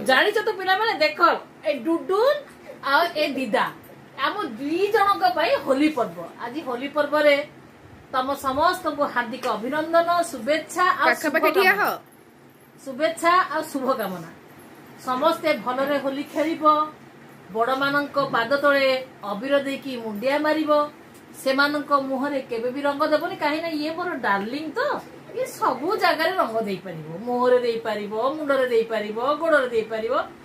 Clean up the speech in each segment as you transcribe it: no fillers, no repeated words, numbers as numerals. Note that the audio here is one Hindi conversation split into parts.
जानी तो पिला माने देखो ए डुडुन आ ए दीदा आम दुई जनक होली पर्व आज होली पर्व रे तम समस्त को हार्दिक अभिनंदन शुभेच्छा शुभेच्छा आ शुभकामना समस्ते भलरे होली खेलिब बड़ मानक पाद तले अबीर देकी मुंडिया मारिब से मुहरे केबे भी रंग देबनी कहीं ये मोर डार्लिंग तो ये सबू जगार रंग दे पार मुहरे दे पार मुंडरे दे पार गोड़े दे पार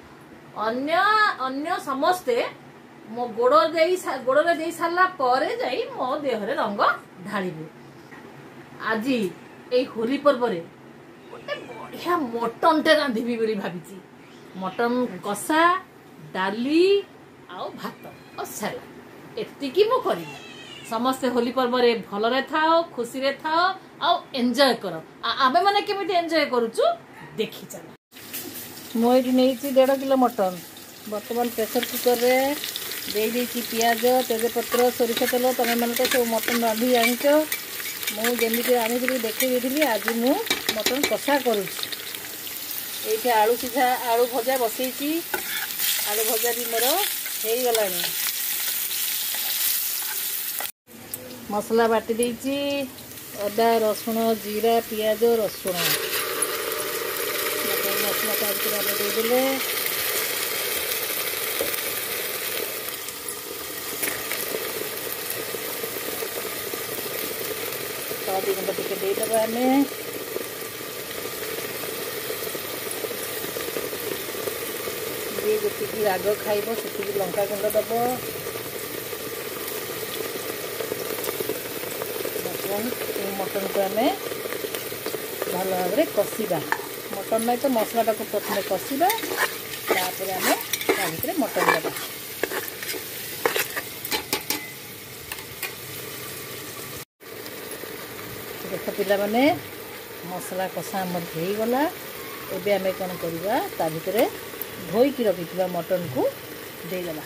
अन्य समस्ते मो गोड़े दे सारा पर जाई मो देहरे रंग ढालिबे आज ए होली पर्व रे गोटे बढ़िया मटन टे रांधिबी बोली भाबिची मटन कषा डाली आउ भात और सलाद एतिकी मो करी समस्ते होली पर्व रे भलरे थाओ खुशी रे थाओ आउ एंजॉय करो आमे माने केमिति एंजॉय करूचु देखि चल मो एठी नेइची 1.5 किलो मटन वर्तमान प्रेशर कुकर रे दे देची प्याज तेजपत्र सोरिष तेल तमे माने तो सब मटन रांधि जानिचो मु जेमिति आनिथिली देखि देथिली आज मु मटन कषा करूची एठी आलू सिझा आलू भजा बसैची आलू भजा भी मोर हो गलानी मसला बाटी देची अदा रसुण जीरा पियाज रसुण मसला देदेले हल्दी गुंड टिके देदेबा आमे जी राग खाइब से लंका गुंड दब मटन को आम भल भाव में कषा मटन नहीं तो मसलाटा को प्रथम कषा तापर आम भितर मटन दबा देख पिला माने मसला कषा आम होगला एबे आम कौन करवा ता भितर धोईकी रखी मटन को देदेला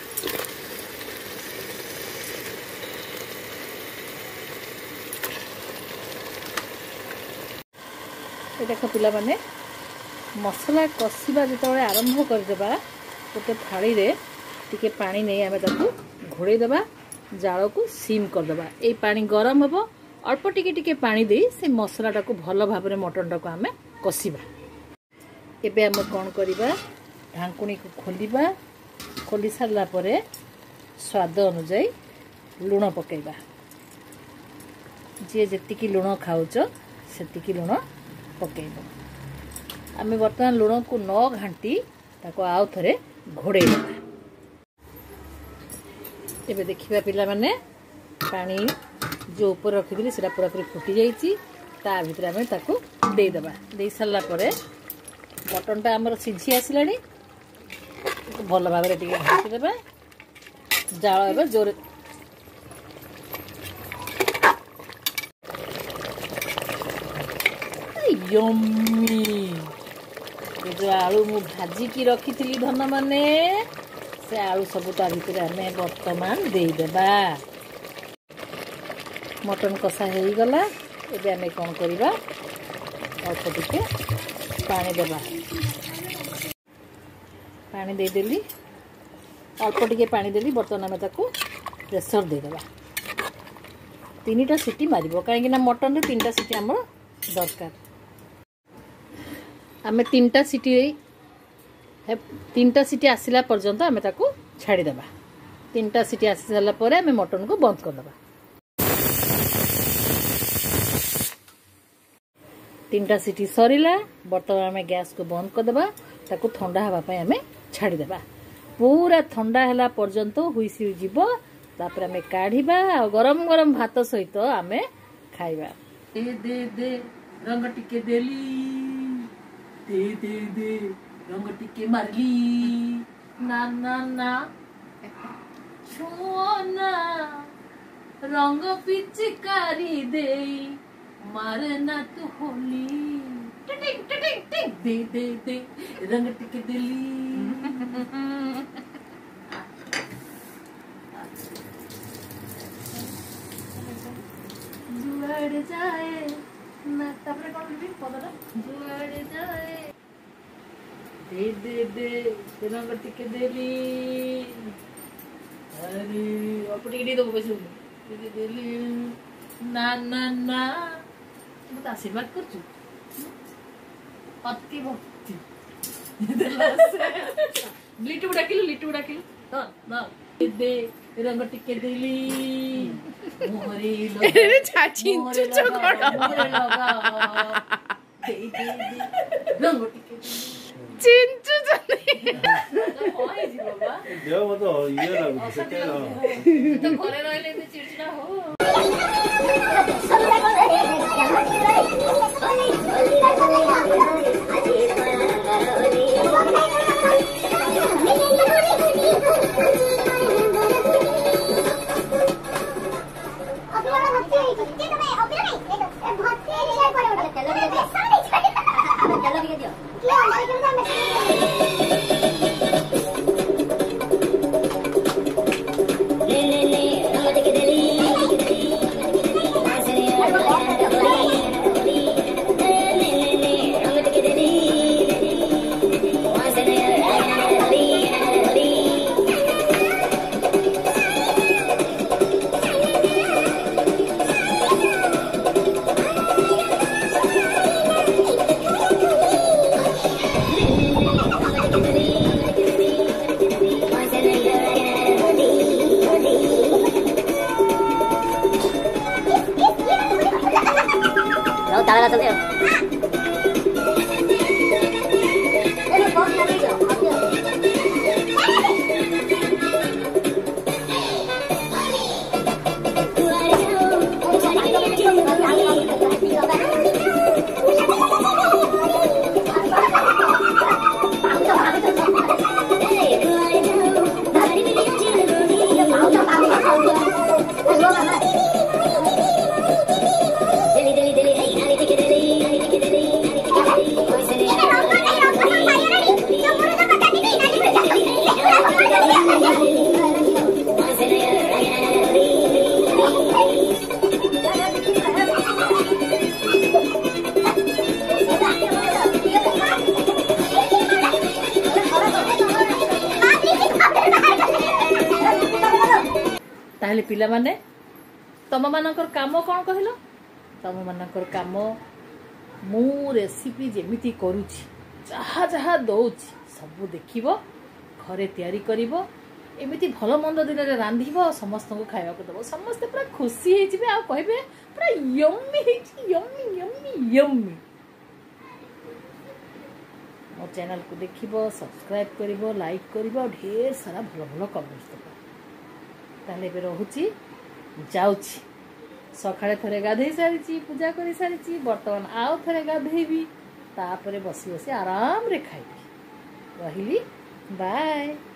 देख पिला माने मसला कषा जो आरंभ करदेबा गोटे थाली रे टिके पानी नहीं आमे ताकू घोड़े देबा जाल को सीम करदेबा ए पानी गरम हम अल्प टिके टिके पानी दे से मसलाटा को भल भाव में मटनटा को आमे कषिबा एबे आम कौन करवा ढांकुणी को खोलिबा खोली सारा परे स्वाद अनुजाई लुण पकेबा जी जेतिकी लुण खाऊच सेतिकी लुण पकेब आम बर्तमान लुण को न घाटी ताको आउ थरे घोड़े एबे देखिबा पिला माने पानी जो ऊपर रखिदिली सेटा पूरा पूरी फुटी जाइछि ता भितर आम ताको दे देबा दे सारा परे मटनटा आमर सिझी आसिलानी भल भाव में टिके भासीदेबा जाल एबे जोर यम्मी ये जो आलू मु भाजी की रखी थी धन माने से आलू सब ता भितर आमे वर्तमान दे देबा मटन कषा हो गला एबे आमे कोन करबा अल्प टिके पानी देबा पानी दे देली अल्प टिके पानी देली बर्तमान आमे ताको प्रेशर दे देबा 3टा सीटी मारिबो काहे कि ना मटन रे 3टा सीटी हमर दरकार आमे 3टा सीटी आसिला पर्यंत आमे ताको छाड़ी देबा 3टा सीटी आसी सारा परे आमे मटन को बंद कर देबा 3टा सीटी सरीला बर्तमान आमे गैस को बंद कर देबा ताको ठंडा हवा पय आमे छाड़ी देबा पूरा ठंडा हला पर्यंत हुईसी जीवो तापर आमे काढिबा आ गरम गरम भात सहित आमे खाइबा दे रंग टिके देली दे रंग टिके मारली ना ना ना छुओ ना रंग पिचकारी दे मारना तू होली टिटिंग टिटिंग टिंग दे रंग टिके देली जुआड़ जाए ना तापरे कोन भी पदरा जुआड़ जाए दे रंग टिके देली अरे अल्प टिके दे बेसी देली ना ना ना मत आशीर्वाद करछु अति भक्ति लिटू डाकिलु दे रंग टिके देली मोहरे लगा चाची चुचो करो दे रंग टिके चिंचु जने होय जी बाबा देव मत ये लागू सेटे तो घरे रहले में चिड़चिड़ा हो ताला तो दे ताहले पिला माने तम मानकर काम कौन कहल तम मानकर काम मु रेसिपी जेमिति करूची जहा जहा दौची सब देखिब घरे तैयारी करिवो एमिति भल मंद दिन रे रांधिबो समस्त को खाइबा को दबो समस्त पूरा खुशी हे जिबे आ कहबे पूरा यम्मी हे यम्मी यम्मी यम्मी मो चैनल को देखिबो सब्सक्राइब करिवो लाइक करिवो ढेर सारा भल भल कमेंट्स दबो ताले बे रहुची जाउची सकाळे थरे गाधेई सारिची पूजा करी सारिची वर्तमान आउ थरे गाधेबी तापरे बसी बसी आराम रे खाइबी रहिली बाय।